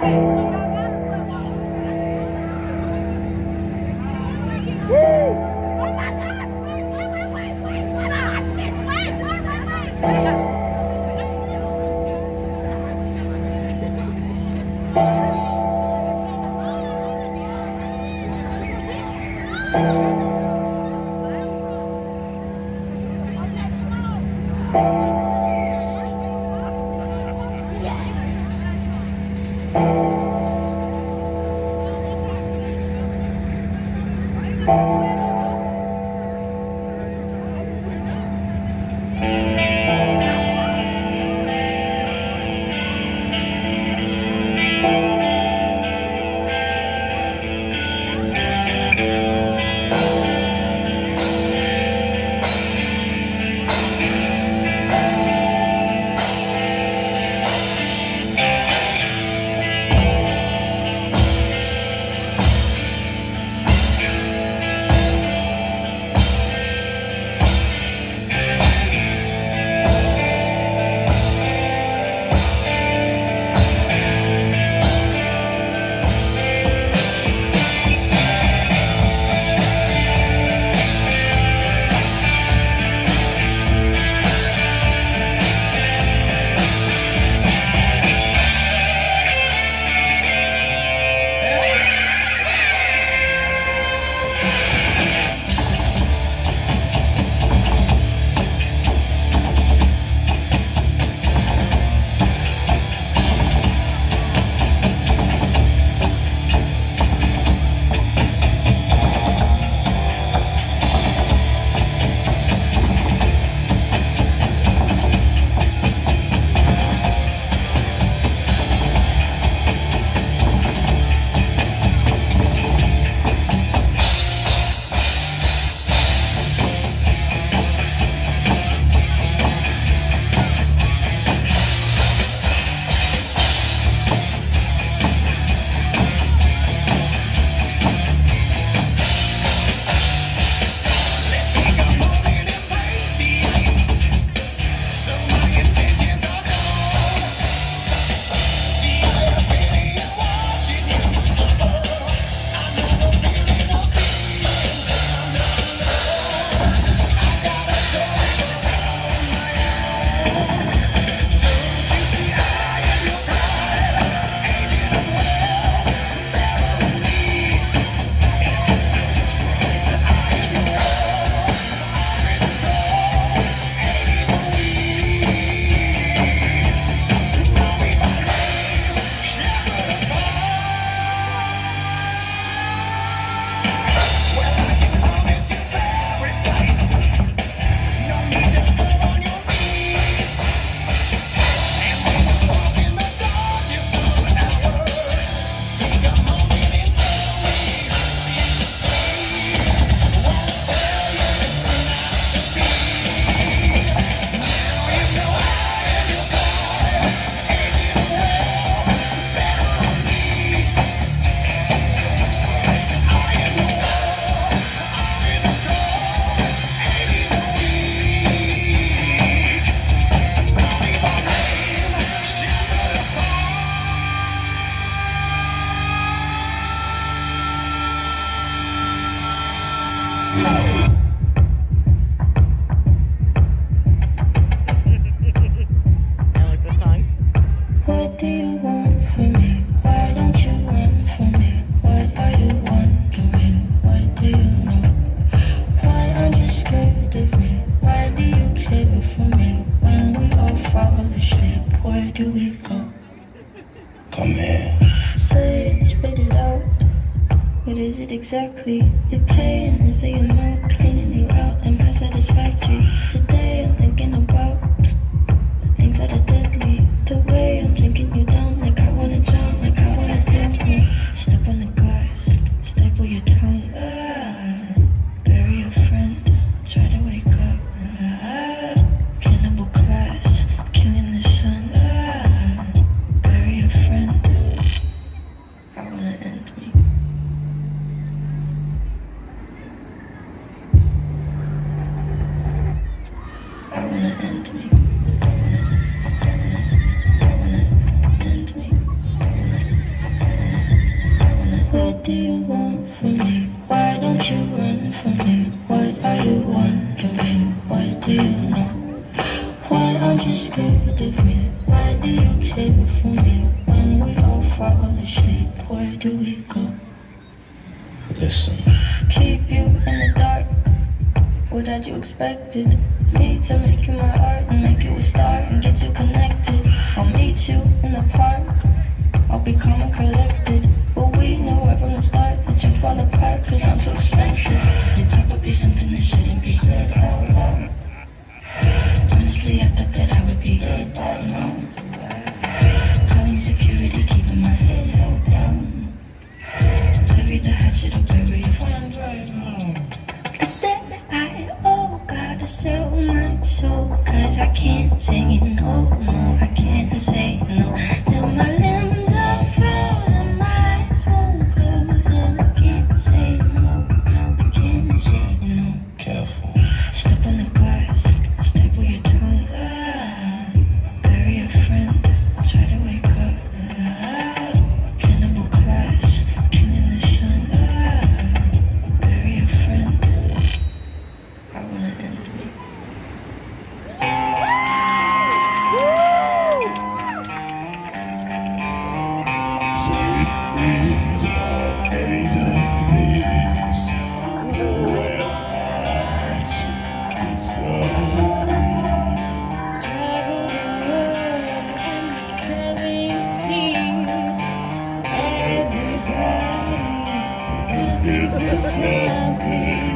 Exactly, your pain is the amount cleaning you out. Am I satisfactory? Today I'm thinking about the things that are deadly. The way I'm drinking you down, like I wanna drown, like I wanna end me. Step on the glass, staple your tongue. Bury a friend, try to wake up. Cannibal class, killing the sun. Bury a friend, I wanna end me. clear for me. When we all fall asleep, where do we go? Listen. Keep you in the dark. What had you expected? Me to make you my art and make you a star and get you connected. I'll meet you in the park. I'll be calm and collected. But we know right from the start that you fall apart, cause I'm too expensive. Your talk would be something that shouldn't be said out loud. Honestly, I thought that I would be dead by now. Calling security, keeping my head held down. Bury the hatchet or bury your friend right now. The debt I owe, gotta sell my soul, cause I can't say no, no, I can't say no. Till my limbs are frozen, my eyes won't close, and I can't say no, I can't say no. Careful. Step on the glass, staple your tongue. Bury a friend, try to wake up. Cannibal clash, killing the sun. Bury a friend. I wanna end me. Sweet dreams are made of these. Where hearts disagree. Travel the world and the seven seas. Everybody's to the river,